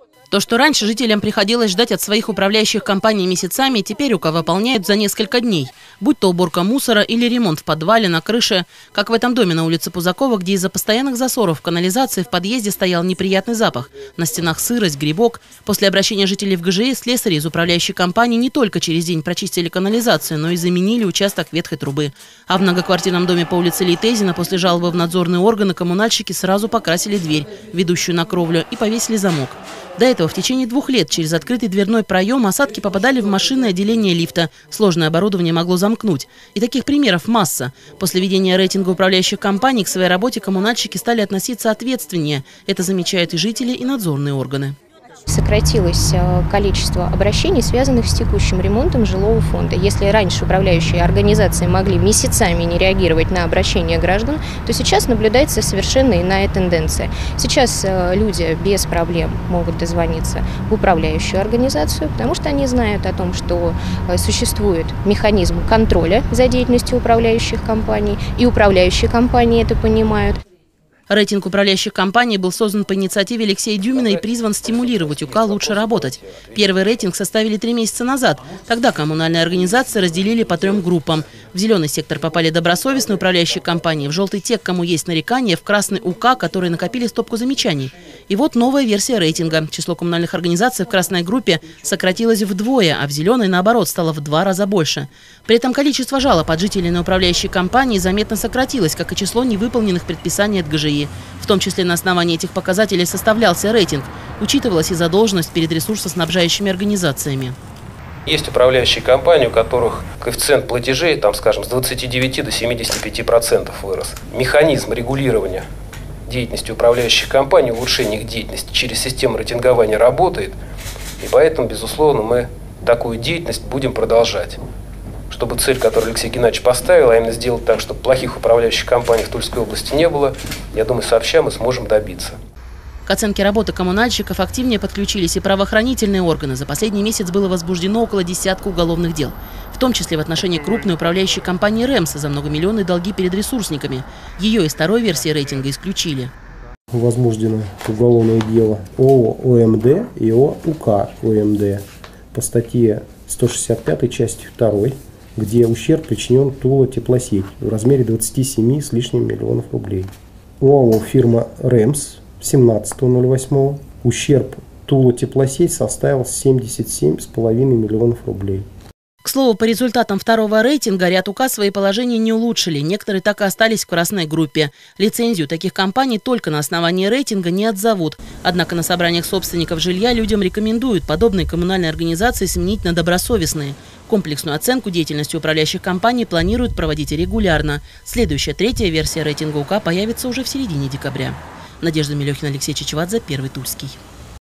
То, что раньше жителям приходилось ждать от своих управляющих компаний месяцами, теперь УК выполняют за несколько дней. Будь то уборка мусора или ремонт в подвале, на крыше. Как в этом доме на улице Пузакова, где из-за постоянных засоров в канализации в подъезде стоял неприятный запах. На стенах сырость, грибок. После обращения жителей в ГЖИ слесари из управляющей компании не только через день прочистили канализацию, но и заменили участок ветхой трубы. А в многоквартирном доме по улице Лейтезина после жалобы в надзорные органы коммунальщики сразу покрасили дверь, ведущую на кровлю, и повесили замок. До этого в течение 2 лет через открытый дверной проем осадки попадали в машинное отделение лифта. Сложное оборудование могло замкнуть. И таких примеров масса. После введения рейтинга управляющих компаний к своей работе коммунальщики стали относиться ответственнее. Это замечают и жители, и надзорные органы. Сократилось количество обращений, связанных с текущим ремонтом жилого фонда. Если раньше управляющие организации могли месяцами не реагировать на обращения граждан, то сейчас наблюдается совершенно иная тенденция. Сейчас люди без проблем могут дозвониться в управляющую организацию, потому что они знают о том, что существует механизм контроля за деятельностью управляющих компаний, и управляющие компании это понимают. Рейтинг управляющих компаний был создан по инициативе Алексея Дюмина и призван стимулировать УК лучше работать. Первый рейтинг составили 3 месяца назад. Тогда коммунальные организации разделили по 3 группам. В зеленый сектор попали добросовестные управляющие компании, в желтый те, к кому есть нарекания, в красный УК, которые накопили стопку замечаний. И вот новая версия рейтинга. Число коммунальных организаций в красной группе сократилось вдвое, а в зеленой, наоборот, стало в 2 раза больше. При этом количество жалоб от жителей на управляющие компании заметно сократилось, как и число невыполненных предписаний от ГЖИ. В том числе на основании этих показателей составлялся рейтинг. Учитывалась и задолженность перед ресурсоснабжающими организациями. Есть управляющие компании, у которых коэффициент платежей, там, скажем, с 29 до 75% вырос. Механизм регулирования деятельности управляющих компаний, улучшения их деятельности через систему рейтингования работает. И поэтому, безусловно, мы такую деятельность будем продолжать. Чтобы цель, которую Алексей Геннадьевич поставил, а именно сделать так, чтобы плохих управляющих компаний в Тульской области не было, я думаю, сообща мы сможем добиться. К оценке работы коммунальщиков активнее подключились и правоохранительные органы. За последний месяц было возбуждено около десятка уголовных дел. В том числе в отношении крупной управляющей компании «РЭМС» за многомиллионные долги перед ресурсниками. Ее из 2-й версии рейтинга исключили. Возбуждено уголовное дело ООО ОМД и ООО УК ОМД по статье 165 части 2, где ущерб причинен Тула Теплосеть в размере 27 с лишним миллионов рублей. ОАО фирма «РЭМС» 17.08 ущерб Тула Теплосеть составил 77,5 миллионов рублей. К слову, по результатам 2-го рейтинга ряд УК свои положения не улучшили. Некоторые так и остались в красной группе. Лицензию таких компаний только на основании рейтинга не отзовут. Однако на собраниях собственников жилья людям рекомендуют подобные коммунальные организации сменить на добросовестные. Комплексную оценку деятельности управляющих компаний планируют проводить регулярно. Следующая 3-я версия рейтинга УК появится уже в середине декабря. Надежда Мелехина, Алексей Чечевадзе, Первый Тульский.